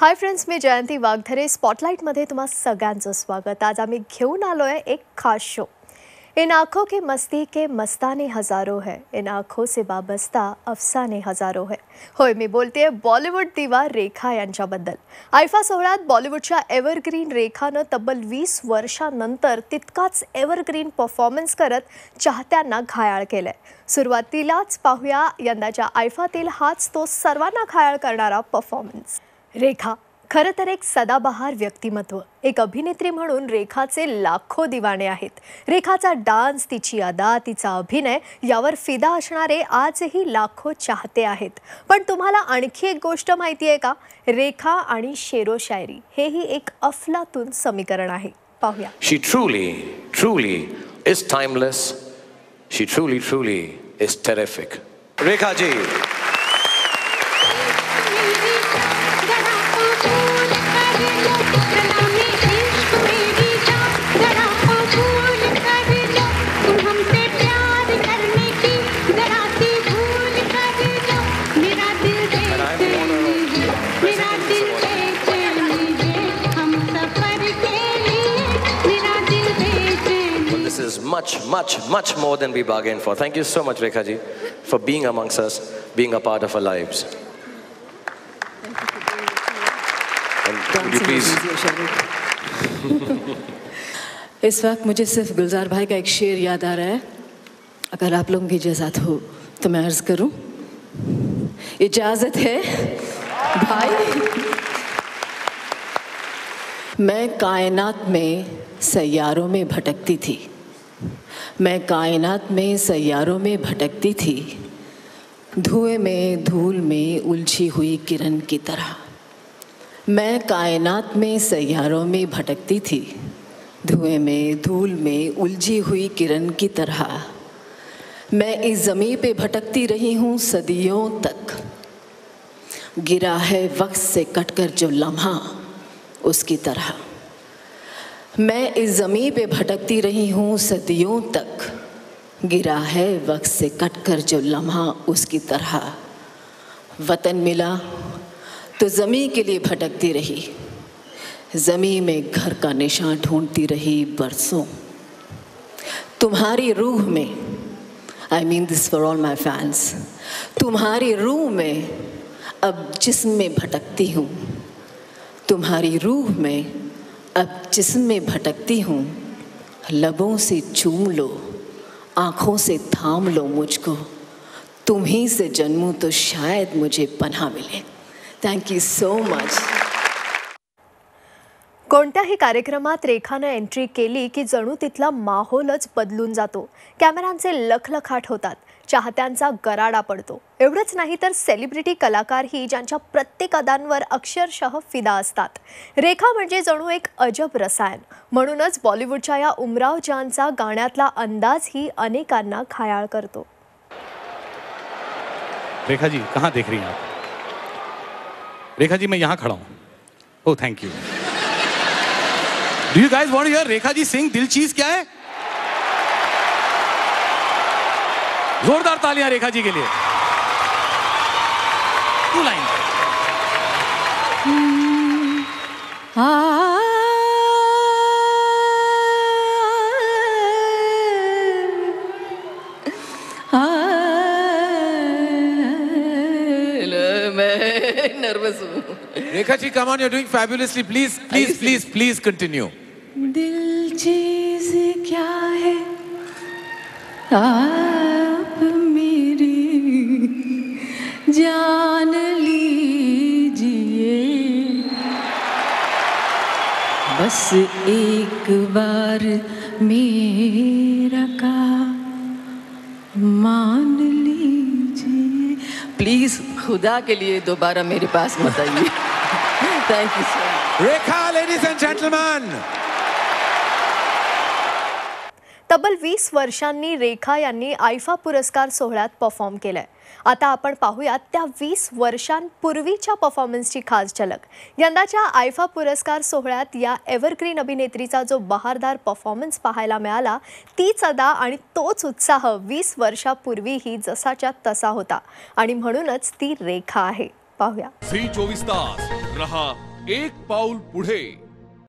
Hi friends, मी जयंती वाघधरे स्पॉटलाइटमध्ये तुम्हा सगळ्यांचं स्वागत। आज आम्ही घेऊन आलोय एक खास शो। इन आँखों के मस्ती के मस्ताने हजारों है, इन आँखों से वाबस्ता अफसाने हजारों है। होय, मी बोलतेय बॉलिवूड दिवा रेखा यांच्याबद्दल। आयफा सोहळ्यात बॉलिवूडच्या एव्हरग्रीन रेखानं तब्बल 20 वर्षांनंतर तितकाच एव्हरग्रीन परफॉर्मन्स करत चाहत्यांना घायाळ केलंय। सुरुवातीलाच पाहूया यंदाच्या आयफातील हाच तो सर्वांना घायाळ करणारा परफॉर्मन्स। रेखा खरं तर एक सदाबहार व्यक्तिमत्व, एक अभिनेत्री म्हणून रेखाचे लाखो दिवाणे आहेत। रेखाचा डान्स, तिची अदा, तिचा अभिनय यावर फिदा असणारे आजही लाखो चाहते आहेत। पण तुम्हाला आणखी एक गोष्ट माहिती आहे का? रेखा आणि शेरो शायरी हेही एक अफलातून समीकरण आहे। पाहूया। She truly is timeless. She truly is terrific. Rekha ji. Much more than we bargained for. Thank you so much, Rekha ji, for being amongst us, being a part of our lives. And could you please? इस वक्त मुझे सिर्फ गुलजार भाई का एक शेर याद आ रहा है। अगर आप लोगों की इजाज़त हो तो मैं अर्ज़ करूं। इजाज़त है भाई। मैं कायनात में सैयारों में भटकती थी, मैं कायनात में सैयारों में भटकती थी, धुएं में धूल में उलझी हुई किरण की तरह। मैं कायनात में सैयारों में भटकती थी, धुएं में धूल में उलझी हुई किरण की तरह। मैं इस ज़मीं पे भटकती रही हूँ सदियों तक, गिरा है वक्त से कटकर जो लम्हा उसकी तरह। मैं इस ज़मीं पे भटकती रही हूँ सदियों तक, गिरा है वक्त से कटकर जो लम्हा उसकी तरह। वतन मिला तो ज़मीं के लिए भटकती रही, ज़मीं में घर का निशान ढूंढती रही बरसों। तुम्हारी रूह में, I mean this for all my fans, तुम्हारी रूह में अब जिस्म में भटकती हूँ, तुम्हारी रूह में अब जिस्म में भटकती हूँ। लबों से चूम लो, आँखों से थाम लो मुझको, तुम्हीं से जन्मूं तो शायद मुझे पनाह मिले। Thank you so much. कोणत्याही कार्यक्रमात रेखाने एंट्री केली की जणू तिथला माहोलच बदलून जातो। कॅमेऱ्यांचे लखलखाट होतात, चाहत्यांचा गराडा पडतो। एवढंच नाही तर सेलिब्रिटी कलाकारही ज्यांच्या प्रत्येक अदांवर अक्षरशः फिदा असतात। रेखा म्हणजे जणू एक अजब रसायन। म्हणूनच बॉलिवूडच्या या उमराव जानचा गाण्यातला अंदाजही अनेकांना घायाळ करतो। रेखा जी कहाँ देख रही हैं आप? रेखा जी मैं यहाँ खड़ा हूँ। Oh thank you. Do you guys want to hear Rekha ji sing दिल चीज क्या है? जोरदार तालियां रेखा जी के लिए। 2 लाइन। मैं नर्वस हूँ। Rekha ji, come on, you're doing fabulously. Please continue. दिल चीज क्या है आप मेरी जान लीजिए, बस एक बार मेरा काम मान लीजिए। प्लीज खुदा के लिए दोबारा मेरे पास मत आइए। Thank you so much. Rekha, ladies and gentlemen. तब्बल 20 वर्षांनी रेखा यांनी आयफा पुरस्कार सोहळ्यात परफॉर्म केलाय। आता आपण पाहूयात त्या 20 वर्षांपूर्वीच्या परफॉर्मन्सची खास झलक। यंदाच्या आयफा पुरस्कार सोहळ्यात या एव्हरग्रीन अभिनेत्रीचा जो बहारदार परफॉर्मन्स पाहायला मिळाला, तीच अदा आणि तोच उत्साह 20 वर्षापूर्वीही जसाच्या तसा होता आणि म्हणूनच ती रेखा आहे। पाहूया। झी 24 तास रहा एक पाऊल पुढे